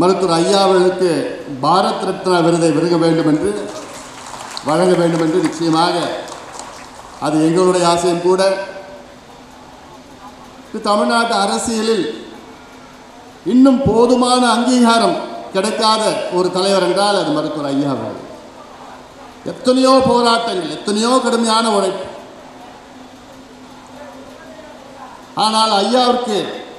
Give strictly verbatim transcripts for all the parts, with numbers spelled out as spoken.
மருத்துவர் ஐயா அவர்களுக்கு பாரத் ரத்னா விருதை வழங்க வேண்டும் என்று வழங்க வேண்டும் என்று நிச்சயமாக அது எங்களுடைய ஆசையும் கூட. தமிழ்நாட்டு அரசியலில் இன்னும் போதுமான அங்கீகாரம் கிடைக்காத ஒரு தலைவர் என்றால் அது மருத்துவர் ஐயா அவர்கள். எத்தனையோ போராட்டங்கள், எத்தனையோ கடுமையான உழைப்பு. ஆனால் ஐயாவிற்கு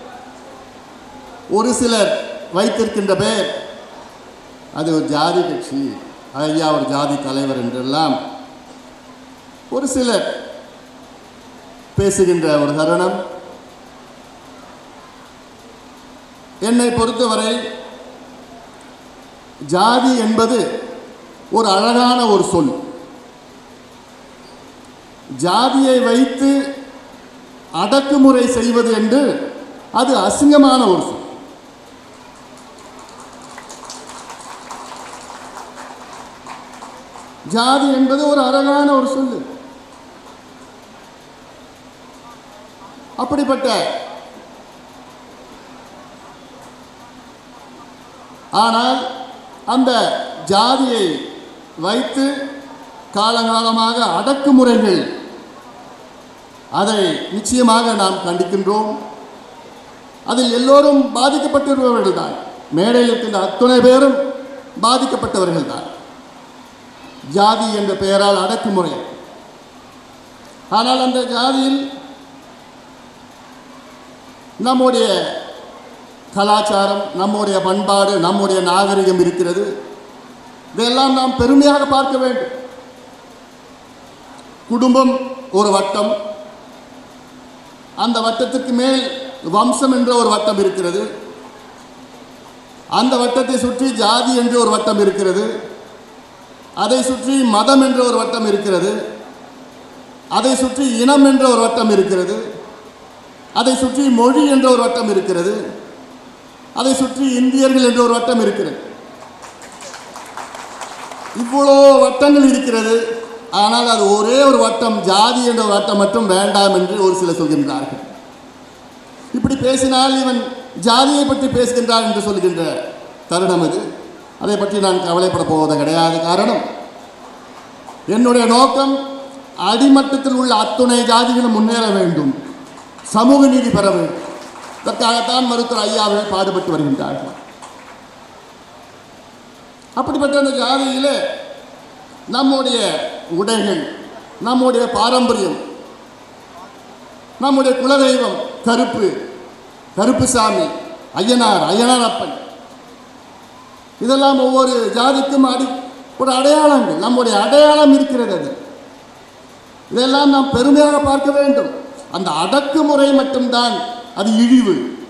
ஒரு சிலர் வைத்திருக்கின்ற பெயர் அது ஒரு ஜாதி கட்சி, ஐயா ஒரு ஜாதி தலைவர் என்றெல்லாம் ஒரு சிலர் பேசுகின்ற ஒரு தருணம். என்னை பொறுத்தவரை ஜாதி என்பது ஒரு அழகான ஒரு சொல். ஜாதியை வைத்து அடக்குமுறை செய்வது என்று அது அசிங்கமான ஒரு சொல். ஜாதி என்பது ஒரு அழகான ஒரு சொல். அப்படிப்பட்ட ஆனால் அந்த ஜாதியை வைத்து காலகாலமாக அடக்குமுறைகள், அதை நிச்சயமாக நாம் கண்டிக்கின்றோம். அதில் எல்லோரும் பாதிக்கப்பட்டிருப்பவர்கள் தான். மேடையில் இருக்கின்ற அத்துணை பேரும் பாதிக்கப்பட்டவர்கள் தான். ஜாதி என்ற பெயரால் அடக்குமுறை. ஆனால் அந்த ஜாதியில் நம்முடைய கலாச்சாரம், நம்முடைய பண்பாடு, நம்முடைய நாகரிகம் இருக்கிறது. இதையெல்லாம் நாம் பெருமையாக பார்க்க வேண்டும். குடும்பம் ஒரு வட்டம், அந்த வட்டத்திற்கு மேல் வம்சம் என்ற ஒரு வட்டம் இருக்கிறது. அந்த வட்டத்தை சுற்றி ஜாதி என்ற ஒரு வட்டம் இருக்கிறது. அதை சுற்றி மதம் என்ற ஒரு வட்டம் இருக்கிறது. அதை சுற்றி இனம் என்ற ஒரு வட்டம் இருக்கிறது. அதை சுற்றி மொழி என்ற ஒரு வட்டம் இருக்கிறது. அதை சுற்றி இந்தியர்கள் என்ற ஒரு வட்டம் இருக்கிறது. இவ்வளோ வட்டங்கள் இருக்கிறது. ஆனால் அது ஒரே ஒரு வட்டம், ஜாதி என்ற ஒரு வட்டம் மட்டும் வேண்டாம் என்று ஒரு சிலர் சொல்கின்றார்கள். இப்படி பேசினால் இவன் ஜாதியை பற்றி பேசுகின்றான் என்று சொல்கின்ற தருணம் அது. அதை பற்றி நான் கவலைப்பட போவது கிடையாது. காரணம், என்னுடைய நோக்கம் அடிமட்டத்தில் உள்ள அத்துணை ஜாதிகளும் முன்னேற வேண்டும், சமூக நீதி பெற வேண்டும். இதற்காகத்தான் மருத்துவர் ஐயா அவர்கள் பாடுபட்டு வருகின்றார்கள். அப்படிப்பட்ட அந்த ஜாதியிலே நம்முடைய உடைகள், நம்முடைய பாரம்பரியம், நம்முடைய குலதெய்வம் கருப்பு, கருப்புசாமி, ஐயனார், ஐயனார் அப்பன், இதெல்லாம் ஒவ்வொரு ஜாதிக்கும் அடி ஒரு அடையாளங்கள். நம்முடைய அடையாளம் இருக்கிறது. அது இதெல்லாம் நாம் பெருமையாக பார்க்க வேண்டும். அந்த அடக்குமுறை மட்டும்தான் அது இழிவு.